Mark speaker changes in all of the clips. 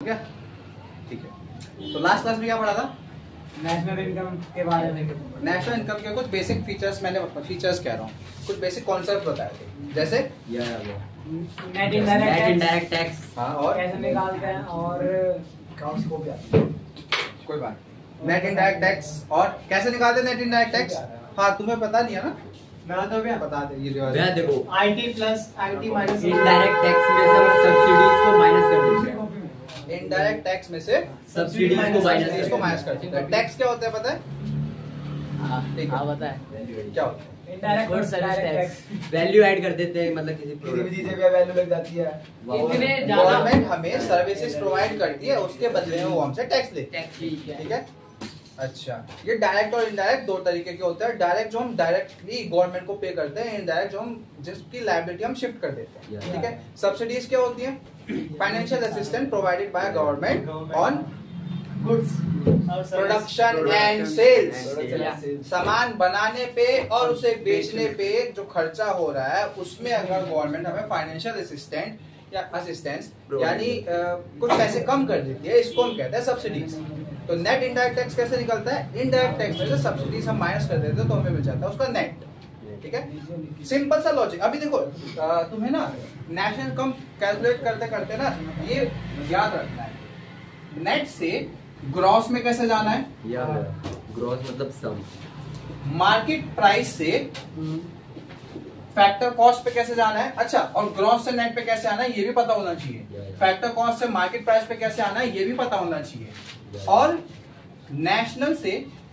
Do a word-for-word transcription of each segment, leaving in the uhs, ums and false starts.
Speaker 1: ठीक है ठीक है। तो लास्ट क्लास में क्या पढ़ा था?
Speaker 2: नेशनल इनकम के बारे में।
Speaker 1: नेशनल इनकम के कुछ बेसिक फीचर्स, मैंने फीचर्स कह रहा हूँ, कुछ बेसिक कॉन्सेप्ट बताए थे, जैसे
Speaker 2: नेट इनडायरेक्ट टैक्स,
Speaker 1: हाँ, और
Speaker 2: कैसे निकालते हैं, और को भी
Speaker 1: कोई बात, नेट इनडायरेक्ट टैक्स और कैसे निकालते हैं नेट इनडायरेक्ट टैक्स। हाँ, तुम्हें पता नहीं है ना?
Speaker 2: मैं तो भैया
Speaker 1: बता दे। ये
Speaker 3: भैया देखो,
Speaker 2: IT plus IT minus
Speaker 3: indirect tax में से सब्सिडीज को माइनस कर देते हैं।
Speaker 1: इनडायरेक्ट टैक्स में से
Speaker 3: सब्सिडीज को माइनस
Speaker 1: इसको माइनस कर देते हैं। टैक्स क्या होता है पता है? ठीक है,
Speaker 4: पता है
Speaker 1: क्या होता है?
Speaker 2: Indirect
Speaker 4: good service tax,
Speaker 3: value add कर देते हैं, मतलब किसी
Speaker 2: किसी भी चीज पे वैल्यू लग जाती है।
Speaker 4: इतने ज्यादा
Speaker 1: गवर्नमेंट हमें सर्विसेज प्रोवाइड करती है, उसके बदले में वो हमसे टैक्स लेते हैं।
Speaker 4: ठीक है
Speaker 1: ठीक है। अच्छा, ये डायरेक्ट और इनडायरेक्ट दो तरीके के होते हैं। डायरेक्ट जो हम डायरेक्टली गवर्नमेंट को पे करते हैं, इनडायरेक्ट जो हम जिसकी लायबिलिटी हम शिफ्ट कर देते हैं। ठीक है। सब्सिडीज क्या होती है? Financial assistance provided by government on
Speaker 2: goods
Speaker 1: production and sales, सामान बनाने पे और उसे बेचने पे जो खर्चा हो रहा है, उसमें अगर गवर्नमेंट हमें फाइनेंशियल असिस्टेंट या असिस्टेंस यानी कुछ पैसे कम कर देती है, इसको हम कहते हैं सब्सिडीज। तो नेट इनडायरेक्ट टैक्स कैसे निकलता है? इनडायरेक्ट टैक्स में से सब्सिडीज हम माइनस कर देते हैं, तो हमें मिल जाता है उसका नेट। ठीक है, सिंपल सा लॉजिक। अभी देखो, तुम्हें ना नेशनल इनकम कैलकुलेट करते करते ना ये याद रखना है, नेट से ग्रॉस में कैसे जाना है?
Speaker 3: ग्रॉस मतलब सम।
Speaker 1: मार्केट प्राइस से फैक्टर कॉस्ट पे कैसे जाना है? अच्छा, और ग्रॉस से नेट पे कैसे आना है ये भी पता होना चाहिए। फैक्टर कॉस्ट से मार्केट प्राइस पे कैसे आना है ये भी पता होना चाहिए। और नेशनल से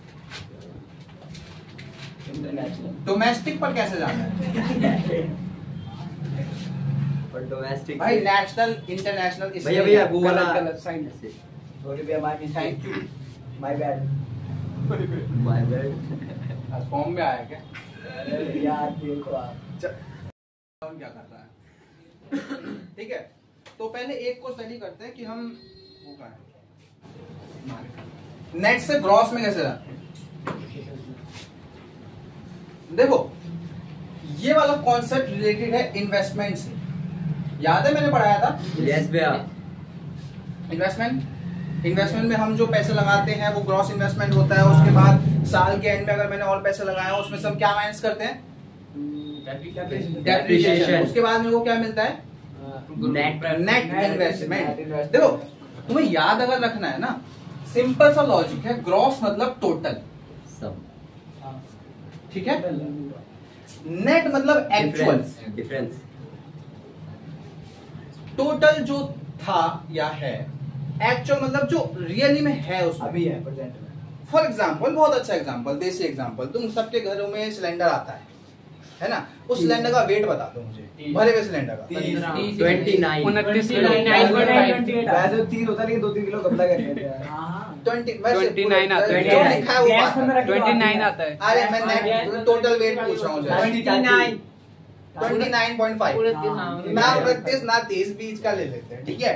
Speaker 1: डोमेस्टिक पर कैसे जाना है?
Speaker 3: और डोमेस्टिक
Speaker 1: भाई नेशनल इंटरनेशनल,
Speaker 3: भैया भैया वो वाला
Speaker 1: साइन से।
Speaker 2: सॉरी भैया, my
Speaker 1: thank you,
Speaker 2: my bad.
Speaker 3: My bad.
Speaker 1: आज फॉर्म में आया क्या?
Speaker 2: अरे यार देखो आप
Speaker 1: क्या कर रहा है। ठीक है, तो पहले एक को स्टडी करते हैं कि हम वो क्या है, नेट से ग्रॉस में कैसे जाते हैं। देखो, ये वाला कॉन्सेप्ट रिलेटेड है इन्वेस्टमेंट से। याद है मैंने पढ़ाया था?
Speaker 3: यस भैया।
Speaker 1: इन्वेस्टमेंट इन्वेस्टमेंट में हम जो पैसे लगाते हैं वो ग्रॉस इन्वेस्टमेंट होता है। उसके बाद साल के एंड में अगर मैंने और पैसे लगाया उसमें से हम क्या माइनस करते हैं? डेप्रिसिएशन। उसके बाद में वो क्या मिलता है?
Speaker 3: Net
Speaker 1: net investment. देखो, तुम्हें याद अगर रखना है ना, सिंपल सा लॉजिक है, ग्रॉस मतलब टोटल
Speaker 3: सम,
Speaker 1: ठीक है, नेट मतलब एक्चुअल
Speaker 3: डिफरेंस।
Speaker 1: टोटल जो था या है, एक्चुअल मतलब जो रियली में है उसमें
Speaker 2: अभी है प्रेजेंट में।
Speaker 1: फॉर एग्जाम्पल, बहुत अच्छा एग्जाम्पल, देसी एग्जाम्पल, तुम सबके घरों में सिलेंडर आता है है ना? उस सिलेंडर का वेट बता दो मुझे, भरे हुए सिलेंडर का।
Speaker 3: ट्वेंटी नाइन
Speaker 4: उनतीस
Speaker 2: वैसे तीन होता लेकिन दो तीन किलो कपड़ा कर लेते हैं।
Speaker 1: ट्वेंटी
Speaker 4: ट्वेंटी नाइन आता है।
Speaker 1: जो लिखा है वो बात है।
Speaker 4: ट्वेंटी नाइन आता है।
Speaker 1: अरे मैं नेट टोटल वेट पूछ रहा हूँ। ट्वेंटी नाइन पॉइंट फाइव ना उनतीस ना तीस, बीच का ले लेते हैं, ठीक है?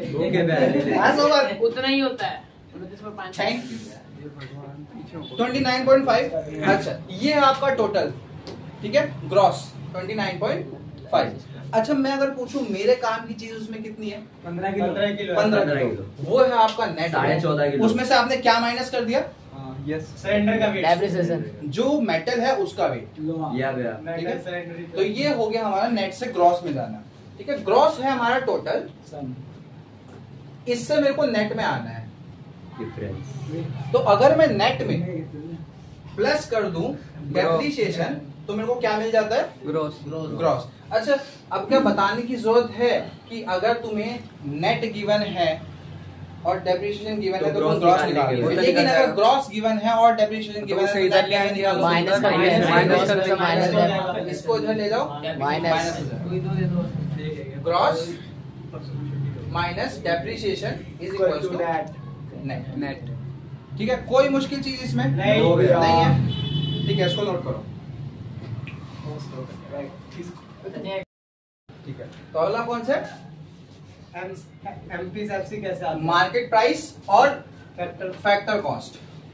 Speaker 4: उतना ही होता है।
Speaker 1: Thank you. Twenty nine point five. अच्छा, ये है आपका टोटल, ठीक है, gross twenty nine point five. अच्छा, मैं अगर पूछूं मेरे काम की चीज उसमें कितनी है?
Speaker 2: पंद्रह किलो।
Speaker 1: पंद्रह किलो। वो है आपका नेट।
Speaker 3: साढ़े चौदह किलो।
Speaker 1: उसमें से आपने क्या माइनस कर दिया?
Speaker 2: यस, सिलेंडर का वेट,
Speaker 4: डेप्रिसिएशन,
Speaker 1: जो मेटल है उसका वेट।
Speaker 3: या भैया,
Speaker 1: ठीक है, तो ये हो गया हमारा नेट से ग्रॉस में जाना। ठीक है, ग्रॉस है हमारा टोटल, इससे मेरे को नेट में आना है
Speaker 3: डिफरेंस।
Speaker 1: तो अगर मैं नेट में प्लस कर दूं डेप्रिसिएशन तो मेरे को क्या मिल जाता है?
Speaker 4: ग्रॉस।
Speaker 1: ग्रॉस। अच्छा, अब क्या बताने की जरूरत है कि अगर तुम्हें नेट गिवन है और डेप्रिसिएशन गिवन है तो तुम ग्रॉस निकालोगे, लेकिन अगर ग्रॉस गिवन है और डेप्रिसिएशन गिवन है तो इधर ले आएंगे
Speaker 4: माइनस कर माइनस कर माइनस
Speaker 1: इसको इधर ले जाओ,
Speaker 4: minus
Speaker 1: gross minus depreciation is equal to net.
Speaker 4: Net.
Speaker 1: ठीक है, कोई मुश्किल चीज इसमें
Speaker 2: नहीं
Speaker 1: नहीं है। ठीक है, इसको नोट करो। ठीक है, तो अगला कॉन्सेप्ट
Speaker 2: एमपीएसएफसी कैसे आता है?
Speaker 1: मार्केट प्राइस और
Speaker 2: फैक्टर
Speaker 1: फैक्टर कॉस्ट।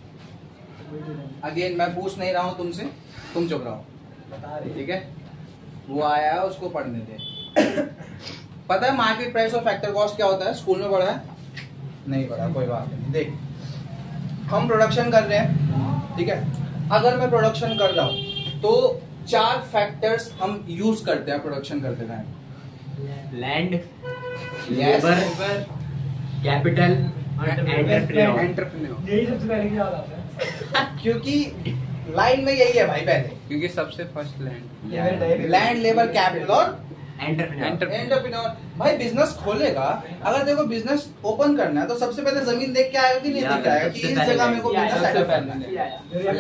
Speaker 1: अगेन मैं पूछ नहीं रहा हूं तुमसे, तुम चुप रहो,
Speaker 2: बता रहे।
Speaker 1: ठीक है? वो आया है उसको पढ़ने दे। पता है मार्केट प्राइस और फैक्टर कॉस्ट क्या होता है? स्कूल में पढ़ा है? नहीं पड़ा, कोई बात नहीं। देख हम प्रोडक्शन कर रहे हैं, ठीक है। अगर मैं प्रोडक्शन कर रहा हूँ तो चार फैक्टर्स हम यूज करते हैं प्रोडक्शन करते time.
Speaker 3: Land,
Speaker 1: Yes.
Speaker 3: Labour, capital, entrepreneur.
Speaker 1: Entrepreneur,
Speaker 2: यही सबसे पहले की याद आता है।
Speaker 1: क्योंकि लाइन में यही है भाई पहले,
Speaker 4: क्योंकि सबसे first land
Speaker 1: land, labour, capital और
Speaker 3: एंटरप्रेन्योर।
Speaker 1: एंटरप्रेन्योर। भाई बिजनेस खोलेगा, अगर देखो बिजनेस ओपन करना है तो सबसे पहले जमीन देख के आएगा कि नहीं देख के आएगा कि इस जगह मेरे को बिजनेस सेटअप करना है।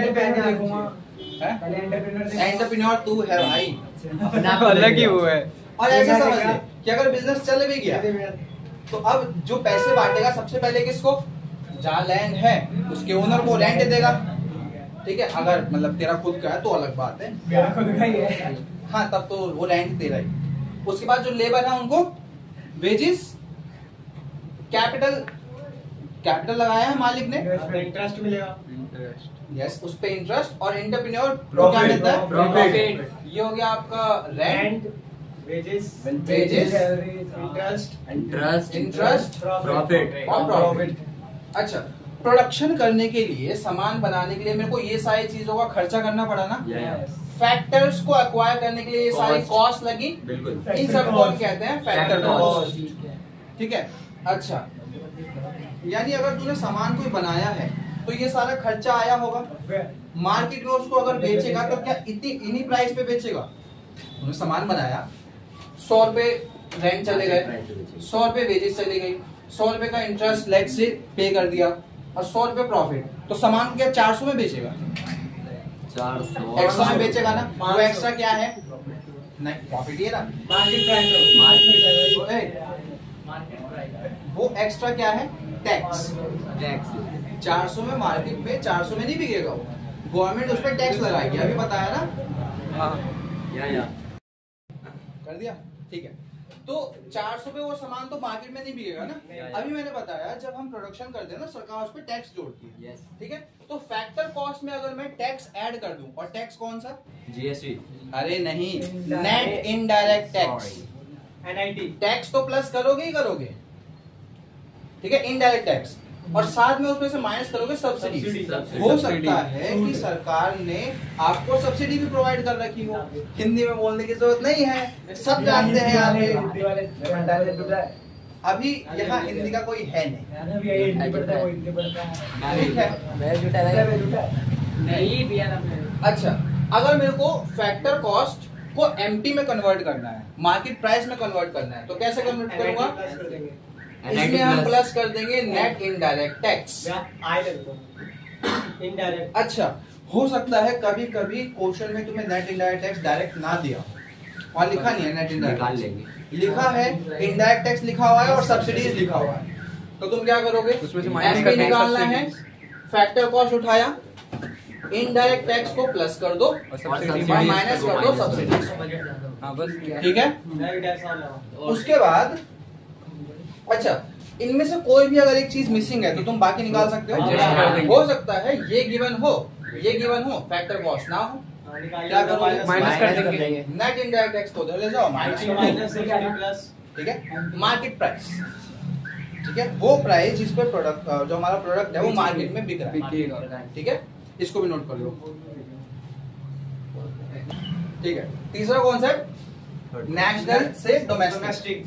Speaker 1: एंटरप्रेन्योर तू है भाई,
Speaker 4: अलग ही वो है।
Speaker 1: और ऐसे समझ ले कि अगर बिजनेस चल भी गया तो अब जो पैसे बांटेगा सबसे पहले किसको, जहाँ लैंड है उसके ओनर को रेंट देगा, ठीक है। अगर मतलब तेरा खुद का है तो अलग बात है,
Speaker 2: मेरा खुद का ही है।
Speaker 1: हाँ तब तो वो रेंट दे रहा है। उसके बाद जो लेबर है उनको वेजेस, कैपिटल, कैपिटल लगाया है मालिक ने,
Speaker 2: इंटरेस्ट मिलेगा।
Speaker 1: यस उस पे इंटरेस्ट, और एंटरप्रेन्योर क्या
Speaker 2: Profit,
Speaker 1: मिलता है,
Speaker 3: profit।
Speaker 1: ये हो गया आपका rent,
Speaker 2: wages,
Speaker 1: Wages,
Speaker 2: interest,
Speaker 3: interest,
Speaker 1: interest
Speaker 3: profit.
Speaker 1: और प्रॉफिट। अच्छा, प्रोडक्शन करने के लिए, सामान बनाने के लिए मेरे को ये सारी चीजों का खर्चा करना पड़ा ना। फैक्टर्स को एक्वायर करने के लिए ये सारी
Speaker 3: Cost।
Speaker 1: कॉस्ट लगी,
Speaker 3: बिल्कुल।
Speaker 1: इन सब को कहते हैं फैक्टर
Speaker 3: Factor
Speaker 1: कॉस्ट,
Speaker 3: cost।
Speaker 1: ठीक है। अच्छा, यानी अगर तूने सामान कोई बनाया है तो ये सारा खर्चा आया होगा। मार्केट में उसको अगर बेचेगा तो क्या इतनी इन्हीं प्राइस पे बेचेगा। तूने सामान बनाया, सौ रुपए रेंट चले गए, सौ रुपए वेजेस चली गई, सौ रुपए का इंटरेस्ट लेट से पे कर दिया और सौ रुपए प्रॉफिट, तो सामान को क्या चार सौ में बेचेगा,
Speaker 3: चार सौ
Speaker 1: एक्स्ट्रा में बेचेगा ना। वो एक्स्ट्रा क्या है, नहीं प्रॉफिट ही है ना,
Speaker 2: मार्केट प्राइस,
Speaker 3: मार्केट
Speaker 1: वो एक्स्ट्रा क्या है, टैक्स।
Speaker 3: टैक्स।
Speaker 1: चार सौ में मार्केट में चार सौ में नहीं बिकेगा वो, गवर्नमेंट उस पर टैक्स लगाएगी, अभी बताया ना।
Speaker 4: हाँ
Speaker 3: या या
Speaker 1: कर दिया, ठीक है। तो चार सौ पे वो सामान तो मार्केट में नहीं बिकेगा ना। अभी मैंने बताया जब हम प्रोडक्शन करते हैं ना सरकार उस पर टैक्स जोड़ती है,
Speaker 3: यस।
Speaker 1: ठीक है। तो फैक्टर कॉस्ट में अगर मैं टैक्स ऐड कर दूं, और टैक्स कौन सा,
Speaker 3: जीएसटी।
Speaker 1: अरे नहीं, net indirect tax.
Speaker 2: NIT
Speaker 1: tax तो प्लस करोगे ही करोगे, ठीक है, इनडायरेक्ट टैक्स, और साथ में उसमें से माइनस करोगे सब्सिडी।
Speaker 2: सब्सिडी।
Speaker 1: हो सकता है कि सरकार ने आपको सब्सिडी भी प्रोवाइड कर रखी हो, हिंदी में बोलने की जरूरत नहीं है, सब जानते हैं यहाँ पे। अभी यहाँ हिंदी का कोई है नहीं, ठीक है।
Speaker 4: नहीं दिया था मैंने।
Speaker 1: अच्छा, अगर मेरे को फैक्टर कॉस्ट को एमपी में कन्वर्ट करना है, मार्केट प्राइस में कन्वर्ट करना है, तो कैसे कन्वर्ट करूंगा, इसमें हम प्लस कर देंगे नेट इनडायरेक्ट टैक्स।
Speaker 2: इनडायरेक्ट।
Speaker 1: अच्छा, हो सकता है कभी कभी क्वेश्चन में तुम्हें नेट इनडायरेक्ट टैक्स डायरेक्ट ना दिया, वहाँ लिखा नहीं है नेट
Speaker 3: निकाल
Speaker 1: इनडायरेक्ट,
Speaker 3: लेंगे।
Speaker 1: लिखा है इनडायरेक्ट टैक्स लिखा हुआ है और सब्सिडीज लिखा हुआ है, तो तुम क्या करोगे,
Speaker 4: उसमें से माइनस
Speaker 1: एमपी
Speaker 4: करना है
Speaker 1: निकालना है,
Speaker 4: subsidies।
Speaker 1: फैक्टर कॉस्ट उठाया, इनडायरेक्ट टैक्स को प्लस कर दो
Speaker 4: और सब्सिडी
Speaker 1: और माइनस कर दो सब्सिडीज,
Speaker 4: हाँ बस
Speaker 1: ठीक है। उसके बाद अच्छा, इनमें से कोई भी अगर एक चीज मिसिंग है तो तुम बाकी निकाल सकते हो।
Speaker 4: Adjust कर देंगे।
Speaker 1: हो सकता है ये गिवन हो, ये गिवन हो, फैक्टर कॉस्ट ना हो, क्या करोगे,
Speaker 4: माइनस कर देंगे।
Speaker 1: नेट इनडायरेक्ट टैक्स को ले जाओ माइनस,
Speaker 2: प्लस
Speaker 1: ठीक है। मार्केट प्राइस, ठीक है, वो प्राइस जिस पर प्रोडक्ट, जो हमारा प्रोडक्ट है वो मार्केट में बिक रहा है, ठीक है। इसको भी नोट कर लो, ठीक है। तीसरा कॉन्सेप्ट, नेशनल से डोमेस्टिक।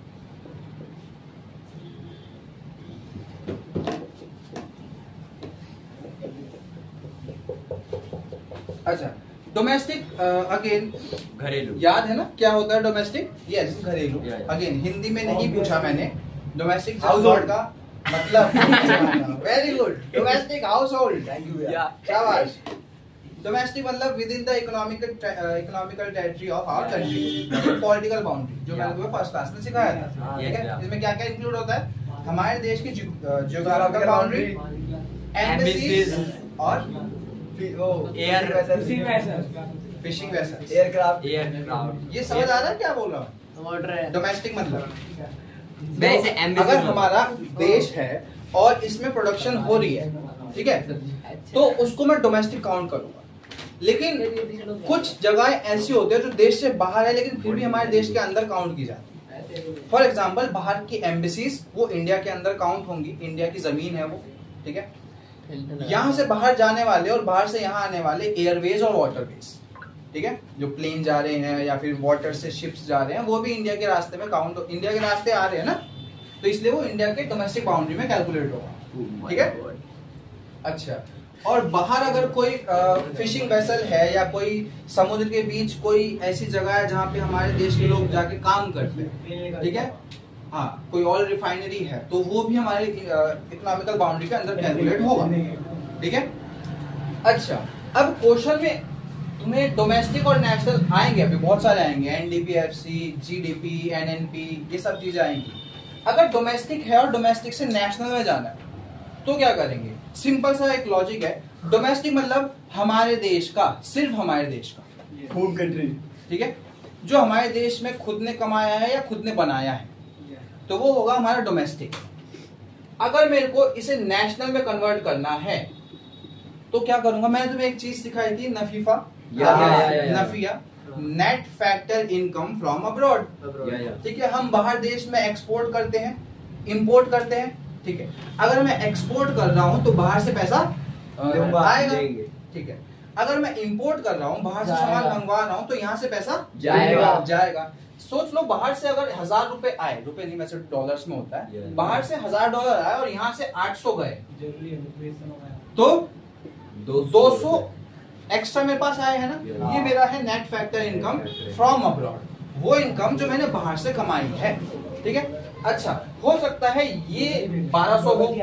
Speaker 1: अच्छा, डोमेस्टिक अगेन
Speaker 3: घरेलू।
Speaker 1: याद है ना क्या होता है डोमेस्टिक, यस घरेलू।
Speaker 3: Yeah, yeah.
Speaker 1: अगेन हिंदी में नहीं पूछा मैंने, डोमेस्टिक
Speaker 2: Household
Speaker 1: हाउसहोल्ड का मतलब very good, domestic household, thank you यार, शाबाश। डोमेस्टिक मतलब within the economical economical territory of our country, political boundary, जो मैंने तुम्हें फर्स्ट क्लास में सिखाया था, ठीक है। इसमें क्या क्या इंक्लूड होता है, हमारे देश की जियोग्राफिकल बाउंड्री, एम्बेसीज और
Speaker 3: air
Speaker 1: fishing vessels,
Speaker 2: aircraft.
Speaker 3: Aircraft.
Speaker 1: ये समझ आ रहा है क्या बोल रहा हूँ। डोमेस्टिक मतलब
Speaker 3: वैसे
Speaker 1: तो
Speaker 3: embassy
Speaker 1: अगर
Speaker 3: में-
Speaker 1: हमारा देश है और इसमें प्रोडक्शन हो रही है, ठीक है, तो उसको मैं डोमेस्टिक काउंट करूंगा। लेकिन कुछ जगह ऐसी होती है जो देश से बाहर है लेकिन फिर भी हमारे देश के अंदर काउंट की जाती है, फॉर एग्जाम्पल बाहर की एम्बेसीज वो इंडिया के अंदर काउंट होंगी, इंडिया की जमीन है वो, ठीक है। यहाँ से बाहर जाने वाले और बाहर से यहाँ आने वाले एयरवेज और वाटरवेज, ठीक है, जो प्लेन जा रहे हैं या फिर वाटर से शिप्स जा रहे हैं वो भी इंडिया के रास्ते में काउंट, इंडिया के रास्ते आ रहे हैं ना, तो इसलिए वो इंडिया के डोमेस्टिक बाउंड्री में कैलकुलेट होगा, ठीक है। अच्छा, और बाहर अगर कोई फिशिंग वेसल है या कोई समुद्र के बीच कोई ऐसी जगह है जहाँ पे हमारे देश के लोग जाके काम करते हैं, ठीक है, हाँ, कोई ऑयल रिफाइनरी है, तो वो भी हमारे इकोनॉमिकल बाउंड्री के अंदर कैलकुलेट होगा, ठीक है। अच्छा, अब क्वेश्चन में तुम्हें डोमेस्टिक और नेशनल आएंगे, अभी बहुत सारे आएंगे, एनडीपीएफसी, जीडीपी, एनएनपी, ये सब चीजें आएंगी। अगर डोमेस्टिक है और डोमेस्टिक से नेशनल में जाना है तो क्या करेंगे? सिंपल सा एक लॉजिक है, डोमेस्टिक मतलब हमारे देश का, सिर्फ हमारे देश का,
Speaker 2: होम कंट्री,
Speaker 1: ठीक है, जो हमारे देश में खुद ने कमाया है या खुद ने बनाया है, तो वो होगा हमारा डोमेस्टिक। अगर मेरे को इसे नेशनल में कन्वर्ट करना है तो क्या करूंगा? मैंने तुम्हें एक चीज सिखाई थी, नफीफा, नफिया, net factor income from abroad, ठीक है। हम बाहर देश में एक्सपोर्ट करते हैं, इंपोर्ट करते हैं, ठीक है। अगर मैं एक्सपोर्ट कर रहा हूं तो बाहर से पैसा आएगा, ठीक है। अगर मैं इंपोर्ट कर रहा हूं, बाहर से सामान मंगवा रहा हूं, तो यहाँ से पैसा
Speaker 3: जाएगा
Speaker 1: जाएगा सोच लो, बाहर से अगर हजार रुपए आए, रुपए नहीं वैसे डॉलर्स में होता है, बाहर से हजार डॉलर आए और यहाँ से आठ सौ गए, तो दो सौ एक्स्ट्रा मेरे पास आए है ना, ये मेरा है net factor income from abroad, वो इनकम जो मैंने बाहर से कमाई है, ठीक है। अच्छा, हो सकता है ये बारह सौ हो,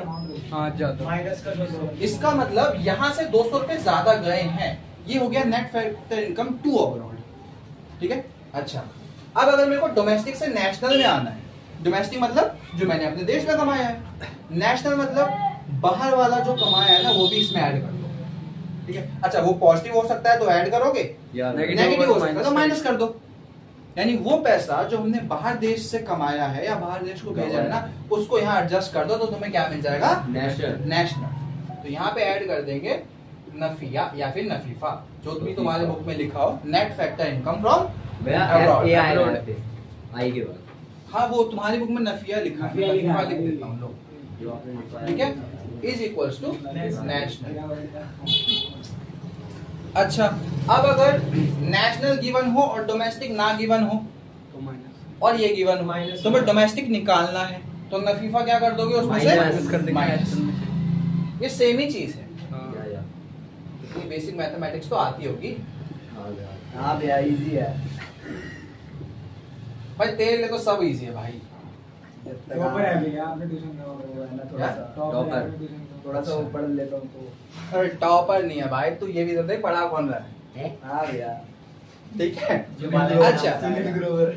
Speaker 1: इसका मतलब यहाँ से दो सौ रुपए ज्यादा गए हैं, ये हो गया net factor income to abroad, ठीक है। अच्छा, अब अगर मेरे को डोमेस्टिक से नेशनल में आना है, डोमेस्टिक मतलब जो मैंने अपने देश में कमाया है, नेशनल मतलब बाहर वाला जो कमाया है ना वो भी इसमें ऐड कर दो, ठीक है। अच्छा, वो पॉजिटिव हो सकता है तो ऐड करोगे, नेगेटिव हो सकता है तो माइनस कर दो, यानी वो पैसा जो हमने बाहर देश से कमाया है या बाहर देश को भेजा है ना, उसको यहाँ एडजस्ट कर दो तो तुम्हें क्या मिल जाएगा? National, national. तो यहाँ पे ऐड कर देंगे नफिया या फिर नफीफा, जो भी तुम्हारे बुक में लिखा हो, net factor income from abroad. हाँ, वो तुम्हारी बुक में नफिया लिखा है, नफीफा लिख देता हूँ लोग, ठीक है, इज इक्वल्स टू नेशनल। अच्छा, अब अगर नेशनल गिवन हो और डोमेस्टिक ना गिवन हो और ये गिवन हो, तो मैं डोमेस्टिक निकालना है तो नफीफा क्या कर दोगे उसमें से? माइनस। ये सेम ही चीज है, इतनी बेसिक मैथमेटिक्स तो आती होगी।
Speaker 2: हाँ भैया, इजी है
Speaker 1: भाई, तेरे लिए तो सब इजी है भाई।
Speaker 2: टॉपर है भैया, आपने ट्यूशन करवाया थोड़ा सा, टॉपर थोड़ा सा पढ़ लेता हूँ तो।
Speaker 1: अरे टॉपर नहीं है भाई, तू ये भी तो पढ़ा कौन रहा है?
Speaker 2: हाँ भैया,
Speaker 1: ठीक है। अच्छा,
Speaker 2: सुनील ग्रोवर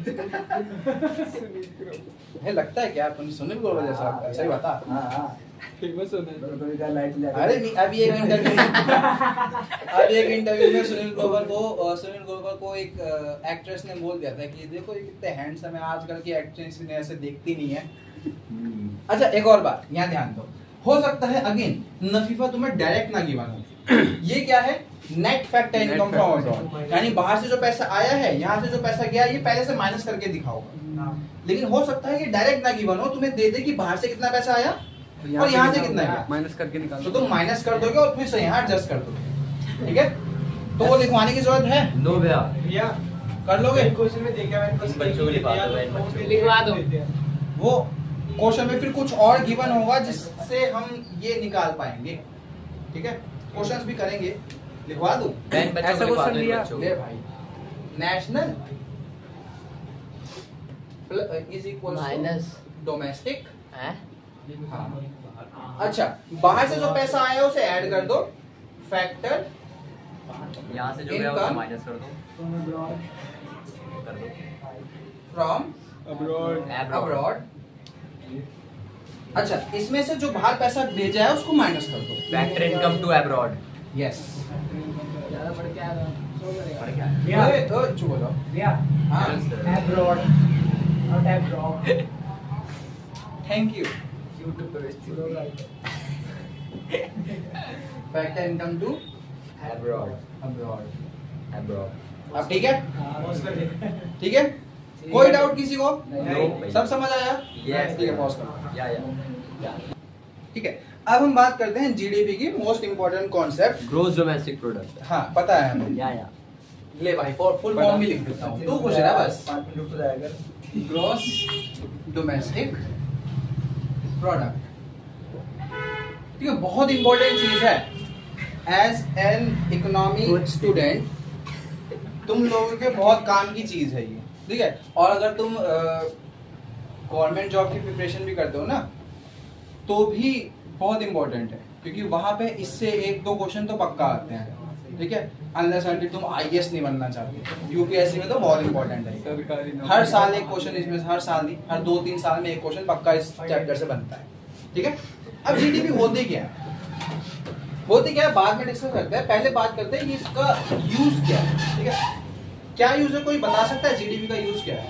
Speaker 1: है, लगता है क्या तुम सुनील ग्रोवर जैसा लगता है? सही बता।
Speaker 2: हाँ हाँ, फेमस होना है।
Speaker 1: अरे नहीं, अभी एक इंटरव्यू अभी एक इंटरव्यू में सुनील ग्रोवर को सुनील ग्रोवर को एक एक्ट्रेस ने बोल दिया था कि देखो ये कितने हैंडसम है, आजकल की एक्ट्रेस ने ऐसे देखती नहीं है। अच्छा, एक और बात यहाँ ध्यान दो, हो सकता है अगेन नफीफा तुम्हें डायरेक्ट ना गिवन हो, ये क्या है? Net factor income from abroad, यानी बाहर से जो पैसा आया है, यहाँ से जो पैसा गया, ये पहले से माइनस करके दिखाओगा। लेकिन हो सकता है कि डायरेक्ट ना गिवन हो, तुम्हें दे दे कि बाहर से कितना पैसा आया और यहाँ से कितना गया,
Speaker 4: माइनस करके निकालो,
Speaker 1: तो तुम माइनस कर दोगे और फिर से यहाँ एडजस्ट कर दोगे, ठीक है। तो वो लिखवाने की जरूरत है?
Speaker 3: नो भैया,
Speaker 2: भैया
Speaker 1: कर लोगे?
Speaker 2: क्वेश्चन में देखा मैंने,
Speaker 3: बच्चों को लिखवा दो,
Speaker 4: लिखवा दो।
Speaker 1: वो क्वेश्चन में फिर कुछ और गिवन होगा जिससे हम ये निकाल पाएंगे, ठीक है। क्वेश्चंस भी करेंगे, लिखवा दूं?
Speaker 4: ऐसा क्वेश्चन लिया
Speaker 1: ले भाई, national is equal
Speaker 4: minus
Speaker 1: domestic.
Speaker 4: है।
Speaker 1: हाँ। अच्छा, बाहर से जो पैसा आया उसे ऐड कर दो, फैक्टर
Speaker 3: यहाँ से जो गया उसे माइनस कर दो, कर दो
Speaker 1: फ्रॉम
Speaker 2: अब्रॉड
Speaker 1: अब्रॉड। अच्छा, इसमें से जो बाहर पैसा भेजा है उसको माइनस कर दो,
Speaker 3: factor income to abroad.
Speaker 1: Yes.
Speaker 4: ज्यादा पढ़ के आ रहा
Speaker 3: पढ़ क्या?
Speaker 2: भैया,
Speaker 1: ओए, ओए, चुप हो जाओ।
Speaker 2: भैया
Speaker 1: हाँ,
Speaker 2: abroad, not abroad.
Speaker 1: Thank you.
Speaker 2: YouTube पे
Speaker 1: factor income to
Speaker 3: abroad,
Speaker 1: abroad.
Speaker 3: Abroad.
Speaker 1: अब ठीक है,
Speaker 2: हाँ, उसको देख।
Speaker 1: ठीक है। कोई डाउट किसी को?
Speaker 3: नहीं।
Speaker 1: सब समझ आया?
Speaker 3: Yes.
Speaker 1: ठीक है, पॉज करो।
Speaker 3: या या
Speaker 1: ठीक है, अब हम बात करते हैं जीडीपी की most important concept,
Speaker 3: gross domestic product.
Speaker 1: हाँ पता है हमें।
Speaker 3: या या
Speaker 1: ले भाई, फुल फॉर्म भी लिख देता हूँ, तू पूछ रहा है बस।
Speaker 2: पाँच मिनट तो जाएगा।
Speaker 1: ग्रॉस डोमेस्टिक प्रोडक्ट, ठीक है, बहुत इंपॉर्टेंट चीज है। एज एन इकोनॉमी स्टूडेंट तुम लोगों के बहुत काम की चीज है ये, ठीक है। और अगर तुम गवर्नमेंट जॉब की प्रिपरेशन भी करते हो ना, तो भी बहुत इंपॉर्टेंट है, क्योंकि वहां पे इससे एक दो क्वेश्चन तो पक्का आते हैं, ठीक है। अनलेस अनटिल तुम आईएएस नहीं बनना चाहते, यूपीएससी में तो बहुत इंपॉर्टेंट है। हर साल एक क्वेश्चन इसमें, हर साल नहीं, हर दो तीन साल में एक क्वेश्चन पक्का इस चैप्टर से बनता है, ठीक है। अब जीडीपी होती क्या है, होती क्या है बाद में डिस्कस करते हैं, पहले बात करते हैं कि इसका यूज क्या है, ठीक है। क्या यूज है, कोई बता सकता है जीडीपी का यूज क्या है?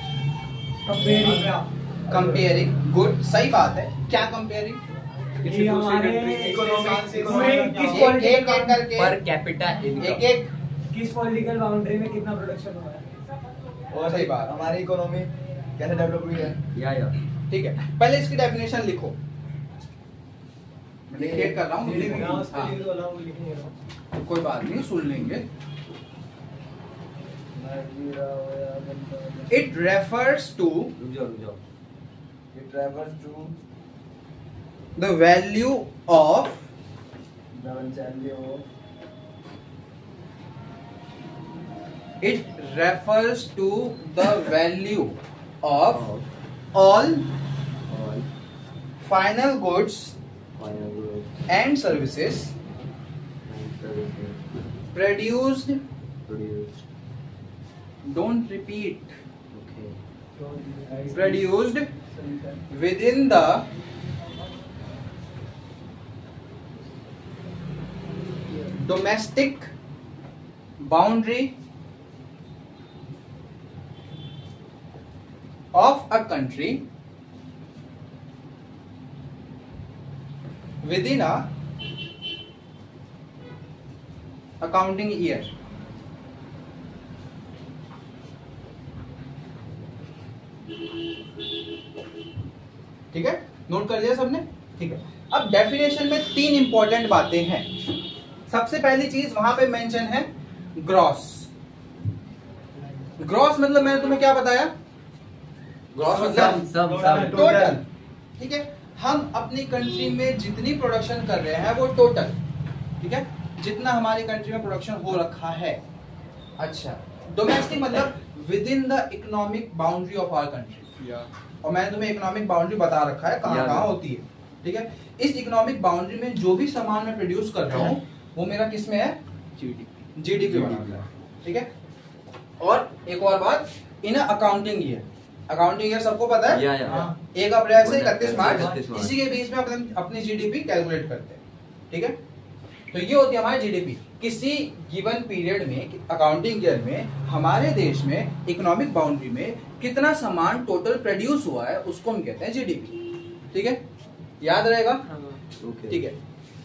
Speaker 2: कंपेयरिंग
Speaker 1: कंपेयरिंग, गुड, सही बात है। क्या कंपेयरिंग?
Speaker 2: किसी हमारे किस
Speaker 1: एक एक एक करके
Speaker 3: पर कैपिटा
Speaker 1: एक
Speaker 3: इनकम।
Speaker 1: एक,
Speaker 2: किस पॉलिटिकल बाउंड्री में कितना प्रोडक्शन हुआ है,
Speaker 1: और सही बात,
Speaker 5: हमारी इकोनॉमी कैसे डेवलप हुई है।
Speaker 3: या या
Speaker 1: ठीक है। पहले इसकी डेफिनेशन लिखो, मैं डिक्टेट कर रहा हूँ, हाँ, कोई बात नहीं, सुन लेंगे। It refers to
Speaker 3: रुक जाओ रुक जाओ
Speaker 5: It refers to
Speaker 1: the value of
Speaker 5: the value of
Speaker 1: it refers to the value of all
Speaker 3: all
Speaker 1: final goods
Speaker 3: final goods
Speaker 1: and services
Speaker 3: and services
Speaker 1: produced,
Speaker 3: produced.
Speaker 1: don't repeat,
Speaker 3: Okay.
Speaker 1: produced within the domestic boundary of a country within a accounting year. ठीक है, note कर लिया सबने? ठीक है। अब definition में तीन इंपॉर्टेंट बातें हैं। सबसे पहली चीज वहां पे मेंशन है ग्रॉस। ग्रॉस मतलब मैंने तुम्हें क्या बताया? ग्रॉस
Speaker 3: सब
Speaker 1: मतलब
Speaker 3: सब सब
Speaker 1: टोटल, ठीक है। हम अपनी कंट्री में जितनी प्रोडक्शन कर रहे हैं वो टोटल, ठीक है, जितना हमारी कंट्री में प्रोडक्शन हो रखा है। अच्छा, डोमेस्टिक मतलब within the economic boundary of our country, और मैंने तुम्हें इकोनॉमिक बाउंड्री बता रखा है कहाँ कहाँ होती है, ठीक है। इस इकोनॉमिक बाउंड्री में जो भी सामान मैं प्रोड्यूस कर रहा हूँ वो मेरा किस में है? जीडीपी, जीडीपी बना है, ठीक है। और एक और बात, in accounting year, accounting year सबको पता है,
Speaker 3: या या
Speaker 1: एक अप्रैल से इकतीस मार्च,
Speaker 3: इकतीस मार्च।
Speaker 1: इसी के बीच में अपने अपनी जीडीपी कैलकुलेट करते हैं, ठीक है। तो ये होती है हमारी जीडीपी। किसी गिवन पीरियड में, अकाउंटिंग ईयर में, हमारे देश में इकोनॉमिक बाउंड्री में कितना सामान टोटल प्रोड्यूस हुआ है उसको हम कहते हैं जीडीपी, ठीक है। याद रहेगा?
Speaker 3: ओके
Speaker 1: ठीक है।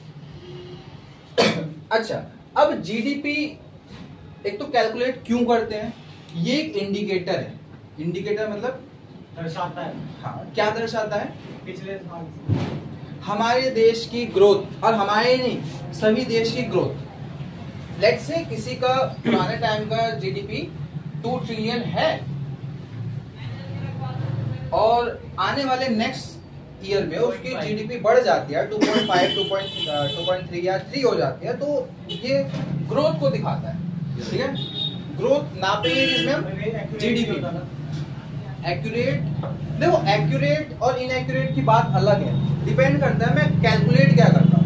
Speaker 1: अच्छा, अब जीडीपी एक तो कैलकुलेट क्यों करते हैं? ये एक इंडिकेटर है। इंडिकेटर मतलब
Speaker 2: दर्शाता है,
Speaker 1: हाँ, क्या दर्शाता है?
Speaker 2: पिछले साल
Speaker 1: हमारे देश की ग्रोथ, और हमारे नहीं सभी देश की ग्रोथ। लेट्स से किसी का पुराने टाइम का जीडीपी टू ट्रिलियन है, और आने वाले नेक्स्ट ईयर में उसकी जीडीपी बढ़ जाती है two point five, two point three या थ्री हो जाती है, तो ये ग्रोथ को दिखाता है, ठीक है। ग्रोथ नापेंगे किसमें हम? जीडीपी। एक्यूरेट, देखो एक्यूरेट और इनएक्यूरेट की बात अलग है, डिपेंड करता है मैं कैलकुलेट क्या करता हूँ।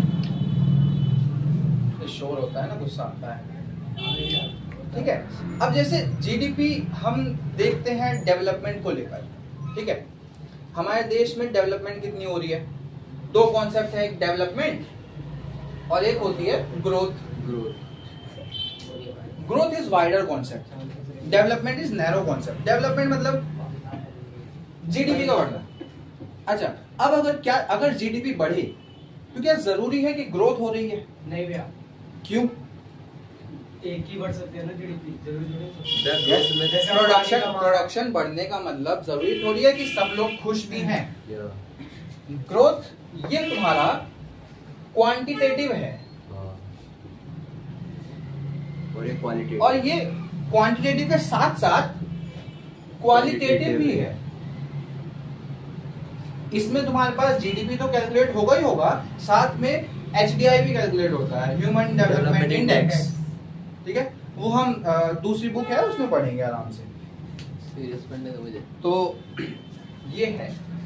Speaker 1: शोर होता है ना, गुस्सा आता है, ठीक है। अब जैसे जीडीपी हम देखते हैं डेवलपमेंट को लेकर, ठीक है। हमारे देश में डेवलपमेंट कितनी हो रही है? दो कॉन्सेप्ट है, एक डेवलपमेंट और एक होती है growth.
Speaker 3: Growth
Speaker 1: growth is wider concept, development is narrow concept. Development मतलब जीडीपी का बढ़ना। अच्छा, अब अगर क्या अगर जीडीपी बढ़े तो क्या जरूरी है कि ग्रोथ हो रही है?
Speaker 2: नहीं भैया।
Speaker 1: क्यों?
Speaker 2: एक ही बढ़ सकते हैं ना जीडीपी, जरूरी नहीं
Speaker 1: है। प्रोडक्शन प्रोडक्शन बढ़ने का मतलब जरूरी थोड़ी है कि सब लोग खुश भी हैं। ग्रोथ ये तुम्हारा क्वांटिटेटिव है
Speaker 3: और ये क्वालिटेटिव,
Speaker 1: और ये क्वांटिटेटिव के साथ साथ क्वालिटेटिव भी है। इसमें तुम्हारे पास जीडीपी तो कैलकुलेट होगा ही होगा, साथ में एचडीआई भी कैलकुलेट होता है, ह्यूमन डेवलपमेंट इंडेक्स। ठीक है, वो हम आ, दूसरी बुक है उसमें पढ़ेंगे आराम से।
Speaker 3: सीरियस पढ़ने दो मुझे।
Speaker 1: तो ये है,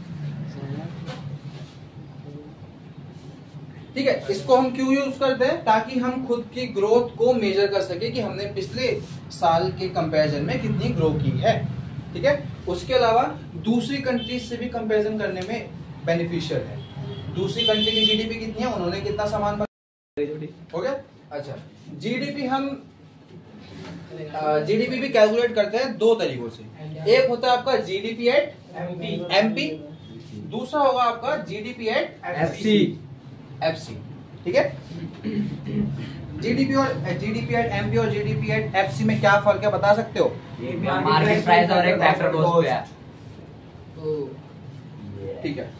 Speaker 1: ठीक है। इसको हम क्यों यूज करते हैं? ताकि हम खुद की ग्रोथ को मेजर कर सके कि हमने पिछले साल के कंपैरिजन में कितनी ग्रो की है। ठीक है, उसके अलावा दूसरी कंट्रीज से भी कंपैरिजन करने में बेनिफिशियल है। दूसरी कंट्री की जीडीपी कितनी है, उन्होंने कितना सामान हो गया। अच्छा, जीडीपी हम जीडीपी भी कैलकुलेट करते हैं दो तरीकों से। एक होता है आपका जीडीपी एट एमपी, दूसरा होगा आपका जीडीपी एट एफसी एफसी। ठीक है, जीडीपी और जीडीपी एट एमपी और जीडीपी एट एफसी में क्या फर्क है बता सकते हो?
Speaker 3: मार्केट प्राइस और एक फैक्टर कॉस्ट पे है।
Speaker 1: ठीक है,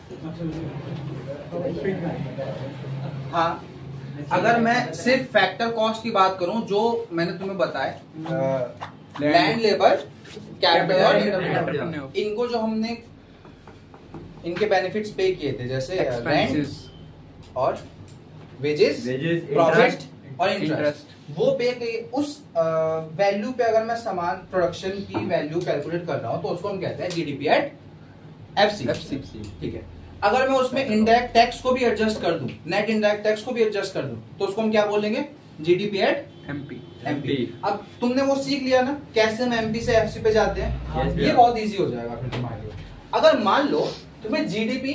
Speaker 1: हाँ, अगर मैं सिर्फ फैक्टर कॉस्ट की बात करूं, जो मैंने तुम्हें बताया, लैंड, लेबर, कैपिटल और इंटरप्रेन्योर, इनको जो हमने इनके बेनिफिट्स पे किए थे, जैसे रेंट और वेजेस, प्रॉफिट और इंटरेस्ट, वो पे किए। उस वैल्यू पे अगर मैं सामान प्रोडक्शन की वैल्यू कैलकुलेट कर रहा हूं तो उसको हम कहते हैं जीडीपी एट एफसी। ठीक है, अगर मैं उसमें इनडायरेक्ट टैक्स को भी एडजस्ट कर दूं, नेट इनडायरेक्ट टैक्स को भी एडजस्ट कर दूं, तो उसको हम क्या बोलेंगे? GDP at MP MP. अब तुमने वो सीख लिया ना कैसे हम एमपी से एफसी पे जाते हैं। yes, ये बहुत इजी हो जाएगा फिर तुम्हारे लिए। अगर मान लो तुम्हें जीडीपी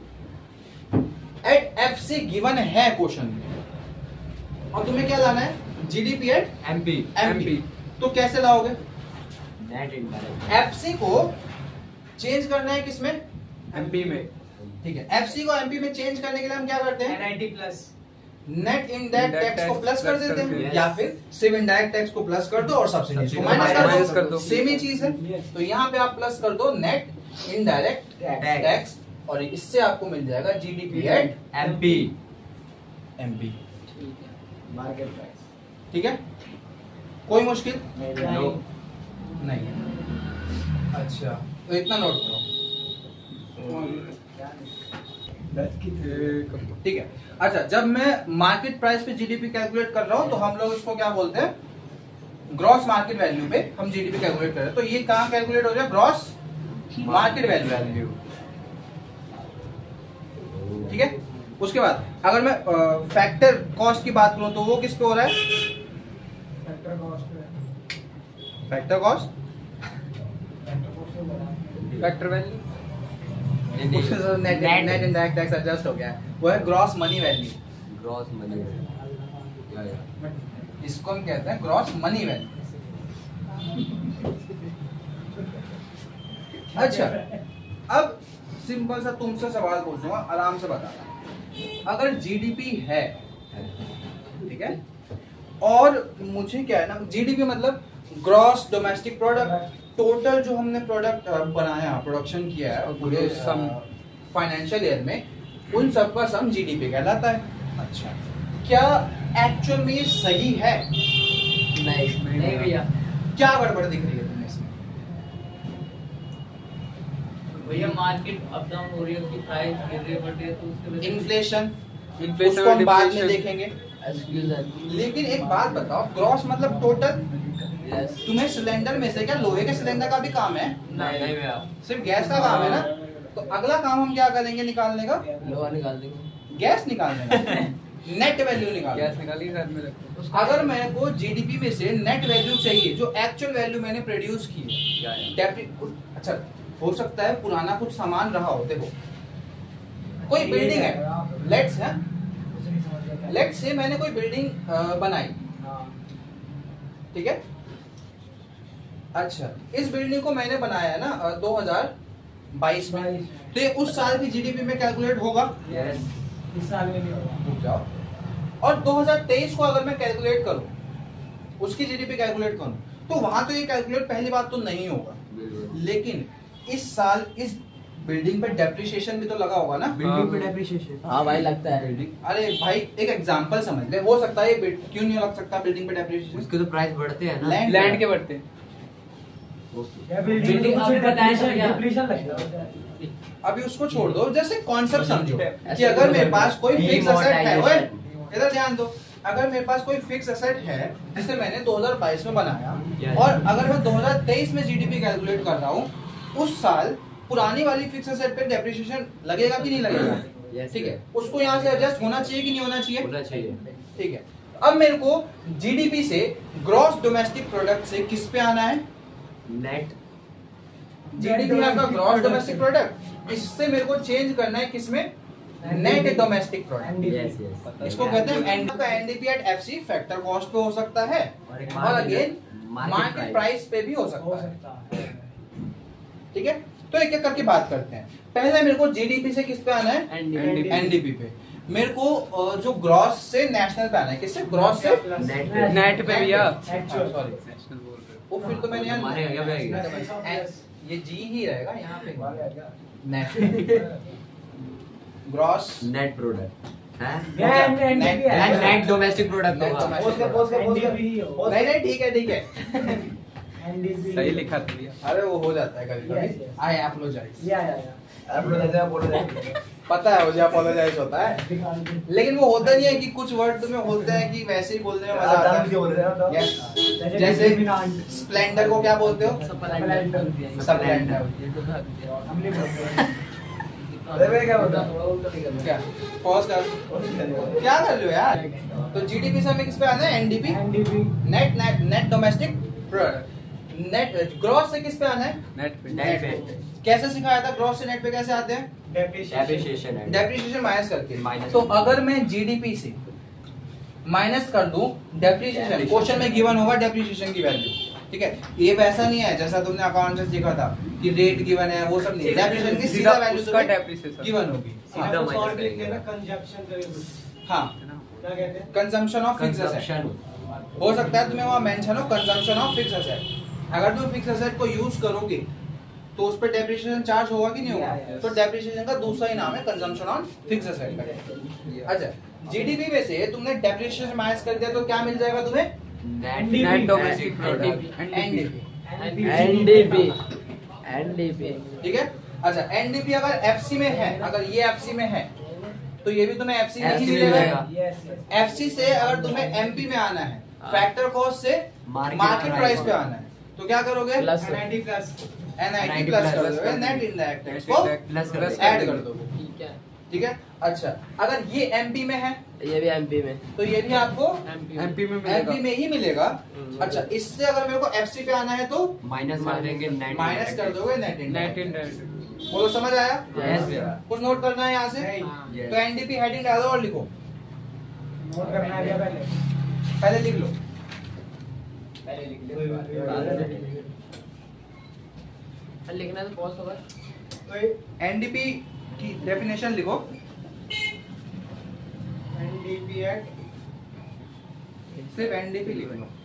Speaker 1: एट एफसी गिवन है क्वेश्चन में, और तुम्हें क्या लाना है? GDP at MP MP. तो कैसे लाओगे?
Speaker 3: नेट इनडायरेक्ट
Speaker 1: एफसी को चेंज करना है किसमें? एमपी में। ठीक है, एफसी को एमपी में चेंज करने के लिए हम क्या करते हैं?
Speaker 2: NIT plus
Speaker 1: net indirect tax को प्लस कर देते हैं,
Speaker 3: yes.
Speaker 1: या फिर सिर्फ इनडायरेक्ट टैक्स को प्लस कर दो और सब्सिडी को माइनस कर दो, सेम ही चीज है। तो यहाँ पे आप प्लस कर दो नेट इनडायरेक्ट टैक्स, और इससे आपको मिल जाएगा GDP at
Speaker 3: MP
Speaker 1: MP.
Speaker 5: Market price.
Speaker 1: ठीक है, कोई मुश्किल
Speaker 3: नो
Speaker 1: नहीं है। अच्छा, तो इतना नोट करो। ठीक है, अच्छा, जब मैं मार्केट प्राइस पे जीडीपी कैलकुलेट कर रहा हूं तो हम लोग इसको क्या बोलते हैं? ग्रॉस मार्केट वैल्यू पे हम जीडीपी कैलकुलेट कर रहे हैं। तो ये कहां कैलकुलेट हो जाए? Gross market value. ठीक है, उसके बाद अगर मैं फैक्टर कॉस्ट की बात करूं तो वो किस पे हो रहा है?
Speaker 2: Factor cost
Speaker 1: factor cost
Speaker 2: factor value
Speaker 1: net net indirect tax adjust हो गया है, वो है gross money value.
Speaker 3: Gross money
Speaker 1: इसको हम कहते हैं ग्रॉस मनी वैल्यू। अच्छा, अब सिंपल सा तुमसे सवाल पूछूंगा, आराम से बताना। अगर जीडीपी है, ठीक है, और मुझे क्या है ना, जीडीपी मतलब ग्रॉस डोमेस्टिक प्रोडक्ट, टोटल जो हमने प्रोडक्ट बनाया, प्रोडक्शन किया है पूरे फाइनेंशियल ईयर में, उन सब का सम जीडीपी कहलाता है। अच्छा, क्या एक्चुअल में ये सही है?
Speaker 3: नहीं नहीं भैया,
Speaker 1: क्या गड़बड़ दिख रही है तुम्हें इसमें?
Speaker 4: भैया मार्केट अप डाउन हो रही है, उसकी प्राइस गिर रही है, बढ़ रही है, तो उसके वजह
Speaker 1: इन्फ्लेशन,
Speaker 2: इन्फ्लेशन
Speaker 1: उसको हम बाद में देखेंगे।
Speaker 3: एक्सक्यूज
Speaker 1: लेकिन एक बात बताओ, ग्रॉस मतलब टोटल, तुम्हें सिलेंडर में से क्या लोहे के सिलेंडर का भी काम है?
Speaker 3: नहीं नहीं भैया,
Speaker 1: सिर्फ गैस का काम है ना? तो अगला काम हम क्या करेंगे निकालने का?
Speaker 3: लोहा निकाल देंगे,
Speaker 1: गैस निकालने का, नेट वैल्यू निकालने
Speaker 2: गैस निकाली साथ में रखो।
Speaker 1: का। अगर मेरे को जीडीपी में से नेट वैल्यू चाहिए, जो एक्चुअल वैल्यू मैंने प्रोड्यूस की है,
Speaker 3: क्या है?
Speaker 1: डेफिनेट, अच्छा हो सकता है पुराना कुछ सामान रहा हो। देखो, कोई बिल्डिंग है, लेट्स है लेट्स से मैंने कोई बिल्डिंग बनाई, ठीक है। अच्छा, इस बिल्डिंग को मैंने बनाया है ना दो हज़ार बाईस में, तो ये उस साल की जीडीपी में कैलकुलेट होगा?
Speaker 3: यस,
Speaker 2: इस साल में नहीं होगा।
Speaker 1: रुक जाओ, और दो हज़ार तेईस को अगर मैं कैलकुलेट करूं उसकी जीडीपी कैलकुलेट करूं, तो वहां तो ये कैलकुलेट पहली बात तो नहीं होगा, लेकिन इस साल इस बिल्डिंग पे डेप्रिसिएशन भी तो लगा होगा ना।
Speaker 3: बिल्डिंग पे डेप्रिसिएशन, हाँ भाई लगता है बिल्डिंग।
Speaker 1: अरे भाई एक एग्जांपल समझ ले, हो सकता है ये बिल्ड- क्यों नहीं लग सकता बिल्डिंग पे डेप्रिसिएशन,
Speaker 3: उसके तो प्राइस बढ़ते हैं ना,
Speaker 1: लैंड
Speaker 6: लैंड के बढ़ते हैं।
Speaker 4: बिल्डिंग आपने बताया था क्या?
Speaker 2: डिप्लीशन लगेगा।
Speaker 1: अभी उसको छोड़ दो, जैसे कॉन्सेप्ट समझो कि अगर मेरे पास कोई फिक्स एसेट है, ओए इधर ध्यान दो, अगर मेरे पास कोई फिक्स एसेट है जिसे मैंने दो हज़ार बाईस में बनाया और अगर मैं दो हज़ार तेईस में जीडीपी कैलकुलेट कर रहा हूँ, उस साल पुरानी वाली फिक्स एसेट पे डेप्रिसिएशन लगेगा कि नहीं लगेगा, ठीक है, उसको यहाँ से एडजस्ट होना चाहिए कि नहीं होना चाहिए,
Speaker 3: होना चाहिए,
Speaker 1: ठीक है। अब मेरे को जीडीपी से ग्रॉस डोमेस्टिक प्रोडक्ट से किस पे आना है,
Speaker 3: नेट।
Speaker 1: जीडीपी आपका ग्रॉस डोमेस्टिक प्रोडक्ट, इससे मेरे को चेंज करना है किसमें, net domestic product.
Speaker 3: Yes yes,
Speaker 1: इसको कहते हैं एन का NDP at FC factor cost पे हो सकता है और अगेन मार्केट प्राइस पे भी हो सकता है, ठीक है। तो एक एक करके बात करते हैं। पहले मेरे को जीडीपी से किस पे आना है, एनडीपी पे। मेरे को जो ग्रॉस से नेशनल पे आना है, किससे, ग्रॉस से
Speaker 3: नेट
Speaker 6: नेट पे भैया,
Speaker 1: सॉरी
Speaker 6: नेशनल बोल रहे
Speaker 1: वो फिर तो मैंने
Speaker 3: हमारे आगे पे
Speaker 1: यहाँ ये जी ही रहेगा यहाँ पे, नेशनल ग्रॉस
Speaker 3: नेट प्रोडक्ट है,
Speaker 1: नेट
Speaker 3: नेट डोमेस्टिक प्रोडक्ट होगा।
Speaker 2: पोस्ट कर पोस्ट कर पोस्ट कर
Speaker 1: नहीं नहीं ठीक है ठीक है
Speaker 2: एनडीपी
Speaker 6: सही लिखा था भैया।
Speaker 1: अरे वो हो जाता है कभी
Speaker 2: Yes,
Speaker 1: कभी,
Speaker 2: yes.
Speaker 1: आई एपोलोजाइज,
Speaker 2: या या या
Speaker 1: पता है मुझे एपोलोजाइज होता है, लेकिन वो होता नहीं है कि कुछ वर्ड तुम्हें होते हैं कि वैसे ही बोलने में मजा आता है। Yes. जैसे स्प्लेंडर को क्या बोलते हो, स्प्लेंडर, क्या पॉज कर, क्या कर रहे हो यार। तो जीडीपी से हमें किस पे आना है, NDP,
Speaker 2: NDP
Speaker 1: net net net domestic product. Net gross से किस पे आना है,
Speaker 6: नेट पे,
Speaker 3: नेट पे
Speaker 1: कैसे सिखाया था, ग्रॉस से नेट पे कैसे आते हैं,
Speaker 3: डेप्रिसिएशन है,
Speaker 1: डेप्रिसिएशन माइनस करके।
Speaker 3: Minus
Speaker 1: तो
Speaker 3: करके।
Speaker 1: अगर मैं जीडीपी से माइनस कर दूं डेप्रिसिएशन, क्वेश्चन में गिवन होगा डेप्रिसिएशन की वैल्यू, ठीक है। ये वैसा नहीं है जैसा तुमने अकाउंट से सीखा था कि रेट गिवन है, वो सब नहीं, डेप्रिसिएशन की सीधा वैल्यू
Speaker 6: उसका डेप्रिसिएशन
Speaker 1: गिवन होगी।
Speaker 3: सीधा माइनस करेंगे ना,
Speaker 1: हाँ, consumption of fix asset
Speaker 3: consumption
Speaker 1: हो सकता है तुम्हें वहाँ मेंशन हो, कंजम्पशन ऑफ फिक्स एसेट। अगर तुम फिक्स एसेट को यूज करोगे तो उस पर डेप्रिसिएशन चार्ज होगा कि नहीं होगा,
Speaker 2: Yeah, yeah.
Speaker 1: तो डेप्रिसिएशन का दूसरा ही नाम है कंजम्पशन ऑन फिक्स एसेट का। अच्छा, जीडीपी में से तुमने डेप्रिसिएशन माइनस कर दिया तो क्या मिल जाएगा तुम्हें,
Speaker 3: net
Speaker 6: net domestic product,
Speaker 1: NDP,
Speaker 3: NDP NDP
Speaker 1: ठीक है। अच्छा, एनडीपी अगर एफसी में है, अगर ये एफसी में है तो ये भी तुम्हें एफसी में ही
Speaker 3: एफसी में
Speaker 1: मिलेगा।
Speaker 3: मिलेगा।
Speaker 2: यस यस
Speaker 1: एफसी से अगर तुम्हें एमपी में आना है, फैक्टर कॉस्ट से
Speaker 3: Market
Speaker 1: मार्केट
Speaker 3: price
Speaker 1: प्राइस पे आना है, तो क्या करोगे,
Speaker 3: plus
Speaker 1: NIT
Speaker 3: ninety
Speaker 1: plus
Speaker 3: plus
Speaker 1: कर
Speaker 3: कर
Speaker 1: दोगे,
Speaker 3: दोगे।
Speaker 1: नेट इनडायरेक्ट टैक्स को
Speaker 3: प्लस कर
Speaker 6: प्लस
Speaker 1: ऐड कर दोगे,
Speaker 3: ठीक है,
Speaker 1: ठीक है। अच्छा, अगर ये एमपी में है
Speaker 3: ये भी एमपी में,
Speaker 1: तो ये भी आपको
Speaker 6: एमपी में मिलेगा।
Speaker 1: एमपी में ही मिलेगा। अच्छा, इससे अगर मेरे को एफसी पे आना है तो
Speaker 3: माइनस कर देंगे, नेट
Speaker 1: माइनस कर दोगे नेट
Speaker 6: नेट
Speaker 1: इनडायरेक्ट।
Speaker 6: इनडायरेक्ट,
Speaker 1: बोलो समझ आया,
Speaker 3: Yes.
Speaker 1: कुछ नोट करना है यहाँ से,
Speaker 3: Yes.
Speaker 1: तो एनडीपी हेडिंग डालो और लिखो,
Speaker 2: नोट करना है क्या पहले
Speaker 1: पहले लिख लो,
Speaker 2: पहले लिख ले
Speaker 3: लिखना तो पॉज होगा।
Speaker 1: तो एनडीपी की डेफिनेशन लिखो,
Speaker 2: एनडीपी एट
Speaker 1: सिर्फ एनडीपी लिख लो,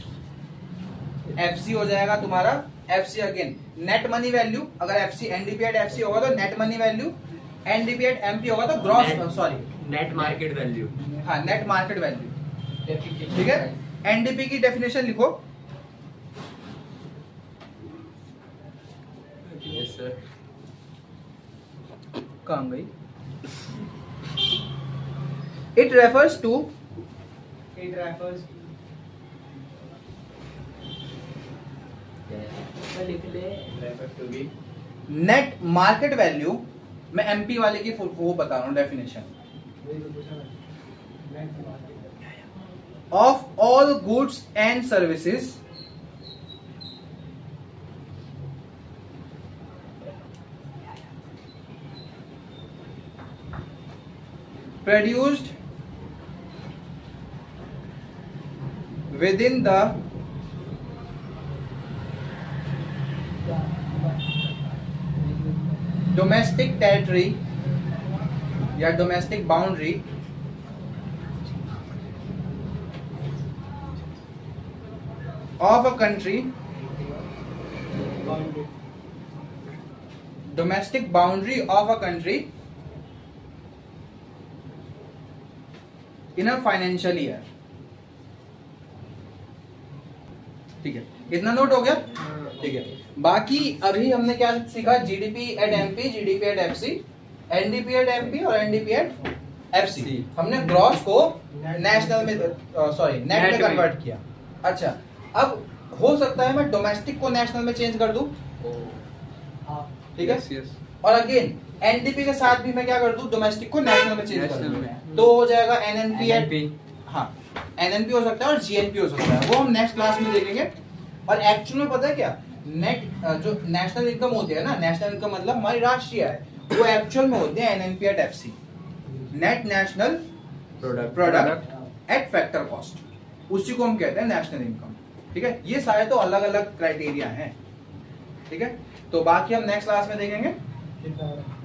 Speaker 1: एफसी हो जाएगा तुम्हारा, FC again net money value, अगर एफसी एनडीपी एट एफसी होगा तो net money value, NDP at MP होगा तो gross, sorry
Speaker 3: net market value,
Speaker 1: हाँ नेट मार्केट वैल्यू, ठीक है। एनडीपी की डेफिनेशन लिखो,
Speaker 3: यस सर,
Speaker 6: कहाँ गई,
Speaker 1: it refers to
Speaker 2: it refers
Speaker 3: लिख ले,
Speaker 2: refers to be
Speaker 1: net market value, मैं एमपी वाले की फुल वो बता रहा हूँ definition, of all goods and services produced within the domestic territory या domestic boundary of a country, domestic boundary of a country in a financial year. ठीक है, इतना नोट हो गया। ठीक है, बाकी अभी हमने क्या सीखा, GDP at MP, GDP at FC, NDP at MP और एनडीपी एट एफसी। हमने ग्रॉस को नेशनल में, सॉरी नेट में कन्वर्ट किया। अच्छा, अब हो सकता है मैं डोमेस्टिक को नेशनल में चेंज कर दूं, ठीक है,
Speaker 6: Yes, yes.
Speaker 1: और अगेन एनडीपी के साथ भी मैं क्या कर दूं, डोमेस्टिक को नेशनल में चेंज कर
Speaker 6: नेशनल
Speaker 1: दूं,
Speaker 6: में।
Speaker 1: तो हो जाएगा एनएनपी एट,
Speaker 3: एनएनपी।
Speaker 1: हाँ एनएनपी हो सकता है और जीएनपी हो सकता है, वो हम नेक्स्ट क्लास में देखेंगे। और एक्चुअल में पता है क्या, नेट जो नेशनल इनकम होती है ना, नेशनल इनकम मतलब हमारी राष्ट्रीय आय, वो एक्चुअल में होती है NNP at FC, net national
Speaker 3: product
Speaker 1: product at factor cost, उसी को हम कहते हैं नेशनल इनकम। ठीक है, ये सारे तो अलग अलग क्राइटेरिया हैं। ठीक है, तो बाकी हम नेक्स्ट क्लास में देखेंगे।